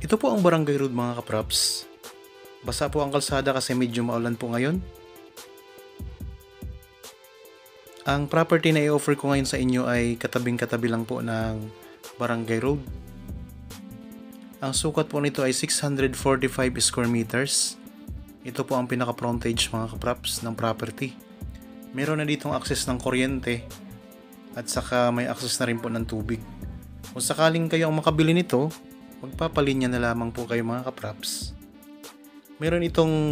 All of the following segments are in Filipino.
Ito po ang Barangay Road mga kapraps. Basa po ang kalsada kasi medyo maulan po ngayon. Ang property na i-offer ko ngayon sa inyo ay katabing-katabi lang po ng Barangay Road. Ang sukat po nito ay 645 square meters. Ito po ang pinaka-frontage mga kapraps ng property. Meron na ditong access ng kuryente at saka may access na rin po ng tubig. Kung sakaling kayo ang makabili nito, magpapalinya na lamang po kayo mga kapraps. Meron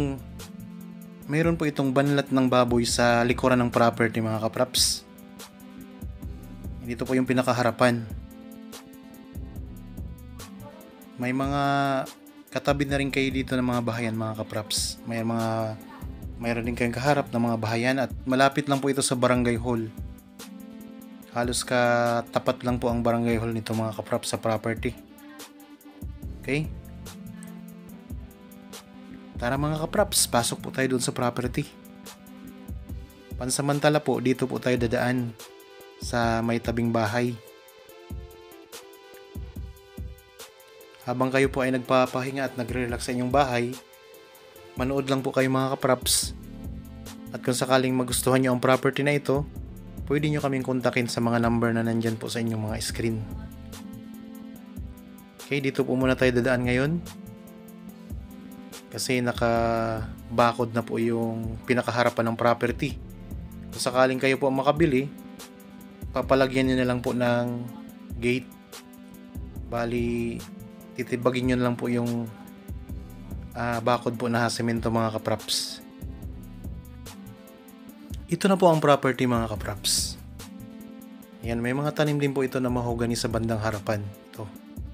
po itong banlat ng baboy sa likuran ng property mga kapraps. Dito po yung pinakaharapan. May mga katabi na rin kayo dito ng mga bahayan mga kapraps. Mayroon din kayong kaharap ng mga bahayan at malapit lang po ito sa barangay hall. Halos katapat lang po ang barangay hall nito mga kapraps sa property. Okay? Tara mga kapraps, pasok po tayo dun sa property. Pansamantala po, dito po tayo dadaan sa may tabing bahay. Habang kayo po ay nagpapahinga at nagre-relax sa inyong bahay, manood lang po kayo mga kapraps. At kung sakaling magustuhan nyo ang property na ito, pwede nyo kaming kontakin sa mga number na nandyan po sa inyong mga screen. Okay, dito po muna tayo dadaan ngayon. Kasi naka-bakod na po yung pinakaharapan ng property. Kung sakaling kayo po makabili, papalagyan nyo na lang po ng gate. Bali, titibagin nyo na lang po yung bakod po na semento mga kapraps. Ito na po ang property mga kapraps. Yan, may mga tanim din po ito na mahogani sa bandang harapan. Ito.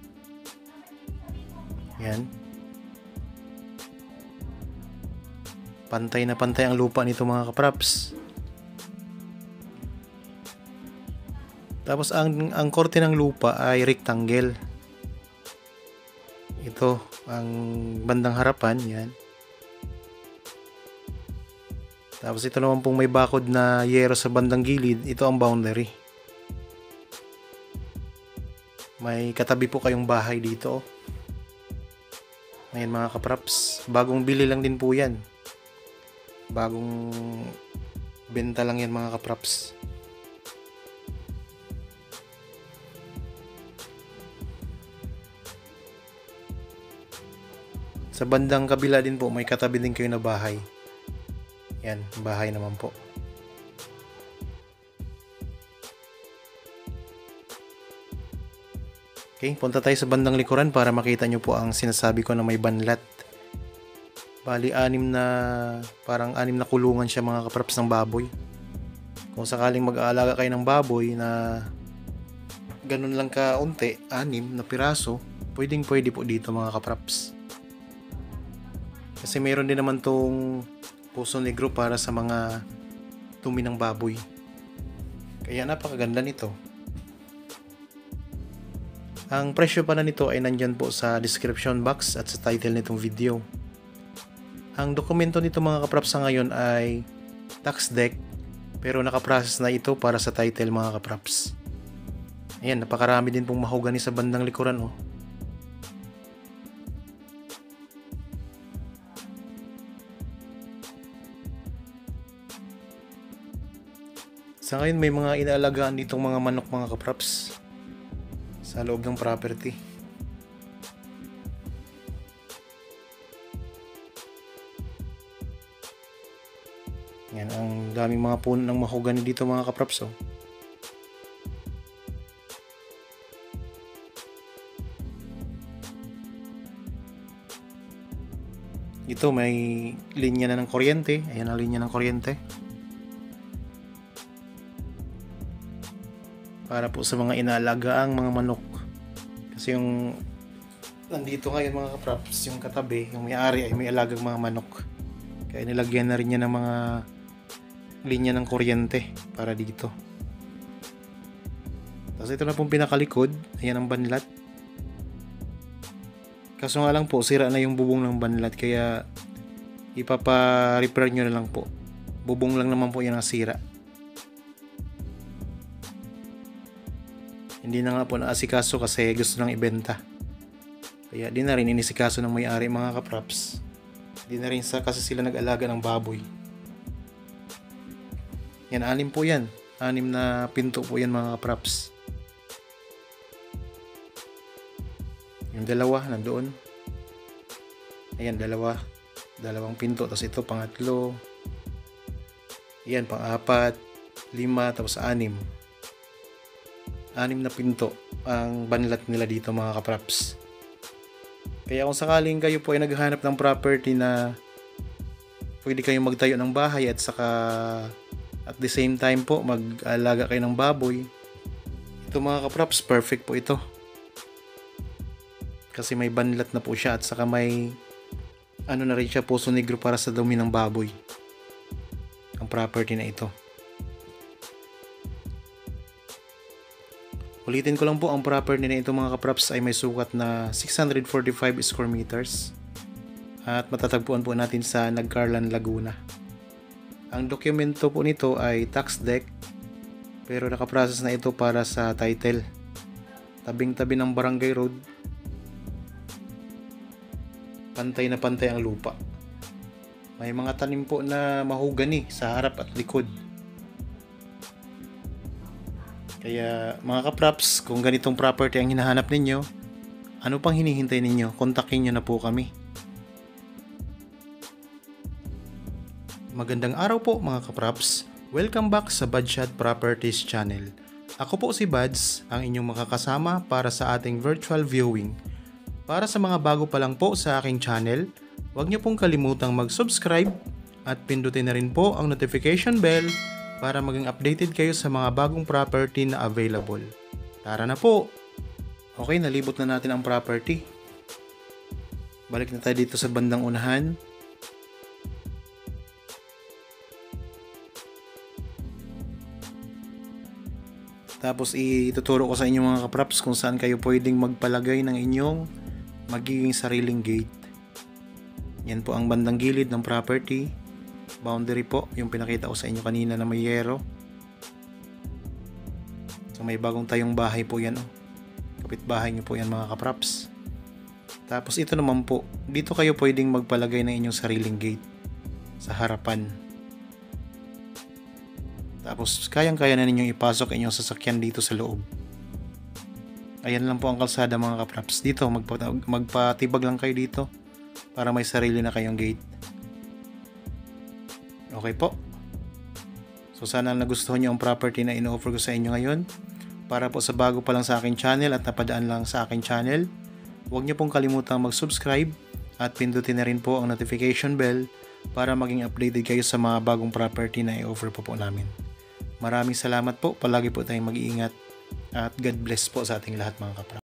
Yan. Pantay na pantay ang lupa nito mga kapraps. Tapos ang korte ng lupa ay rectangle. Ito ang bandang harapan, yan. Tapos ito naman pong may bakod na yero sa bandang gilid, ito ang boundary. May katabi po kayong bahay dito. Ngayon mga kapraps, bagong bili lang din po yan. Bagong benta lang yan mga kapraps. Sa bandang kabila din po, may katabi din kayo na bahay. Yan, bahay naman po. Okay, punta tayo sa bandang likuran para makita nyo po ang sinasabi ko na may banlat. Bali, parang anim na kulungan siya mga kapraps ng baboy. Kung sakaling mag-aalaga kayo ng baboy na ganun lang kaunti, 6 na piraso, pwede po dito mga kapraps. Kasi meron din naman tong puso negro para sa mga tumi ng baboy. Kaya napakaganda nito. Ang presyo pala nito ay nandyan po sa description box at sa title nitong video. Ang dokumento nito mga kapraps sa ngayon ay tax deck, pero nakaprocess na ito para sa title mga kapraps. Ayan, napakarami din pong mahogani sa bandang likuran oh. Sa ngayon may mga inaalagaan ditong mga manok mga kapraps sa loob ng property. Yan, ang daming mga puno ng mahogani dito mga kapraps oh. Ito may linya na ng kuryente. Ayan ang linya ng kuryente. Para po sa mga inaalagaang mga manok. Kasi yung nandito ngayon mga kapraps, yung katabi, yung may-ari ay may alagang mga manok. Kaya nilagyan na rin niya ng mga linya ng kuryente para dito. Tapos ito na pong pinakalikod. Ayan ang banlat. Kaso nga lang po, sira na yung bubong ng banlat. Kaya ipapa-repair nyo na lang po. Bubong lang naman po yan ang sira. Hindi na nga po naasikaso kasi gusto nang ibenta. Kaya di na rin inisikaso ng may-ari mga kapraps. Di na rin kasi sila nag-alaga ng baboy. Yan, 6 po yan. 6 na pinto po yan mga kapraps. Yung dalawa nandoon. Ayan, dalawang pinto. Tapos ito pangatlo. Ayan, pang-4, 5, tapos 6. 6 na pinto ang banlat nila dito mga kapraps. Kaya kung sakaling kayo po ay naghahanap ng property na pwede kayong magtayo ng bahay at saka at the same time po mag-alaga kayo ng baboy, ito mga kapraps, perfect po ito. Kasi may banlat na po siya at saka may na rin siya, Poso Negro para sa dumi ng baboy. Ang property na ito. Ulitin ko lang po, ang property na ito mga kapraps ay may sukat na 645 square meters at matatagpuan po natin sa Nagcarlan, Laguna. Ang dokumento po nito ay tax deed pero nakaprocess na ito para sa title. Tabing-tabi ng barangay road. Pantay na pantay ang lupa. May mga tanim po na mahogani sa harap at likod. Kaya mga kapraps, kung ganitong property ang hinahanap ninyo, ano pang hinihintay ninyo? Kontakin nyo na po kami. Magandang araw po mga kapraps. Welcome back sa Badshot Properties channel. Ako po si Bads, ang inyong makakasama para sa ating virtual viewing. Para sa mga bago pa lang po sa aking channel, huwag nyo pong kalimutang mag-subscribe at pindutin na rin po ang notification bell para maging updated kayo sa mga bagong property na available. Tara na po! Okay, nalibot na natin ang property. Balik na tayo dito sa bandang unahan. Tapos ituturo ko sa inyo mga kapraps kung saan kayo pwedeng magpalagay ng inyong magiging sariling gate. Yan po ang bandang gilid ng property. Boundary po, yung pinakita ko sa inyo kanina na may yero. So may bagong tayong bahay po yan. Kapitbahay nyo po yan mga kapraps. Tapos ito naman po, dito kayo pwedeng magpalagay ng inyong sariling gate sa harapan. Tapos kayang-kaya na ninyong ipasok inyong sasakyan dito sa loob. Ayan lang po ang kalsada mga kapraps. Dito magpatibag lang kayo dito para may sarili na kayong gate. Okay po. So sana nagustuhan nyo ang property na ino-offer ko sa inyo ngayon. Para po sa bago pa lang sa aking channel at napadaan lang sa aking channel, huwag nyo pong kalimutang mag-subscribe at pindutin na rin po ang notification bell para maging updated kayo sa mga bagong property na i-offer po namin. Maraming salamat po. Palagi po tayong mag-iingat at God bless po sa ating lahat mga kapraps.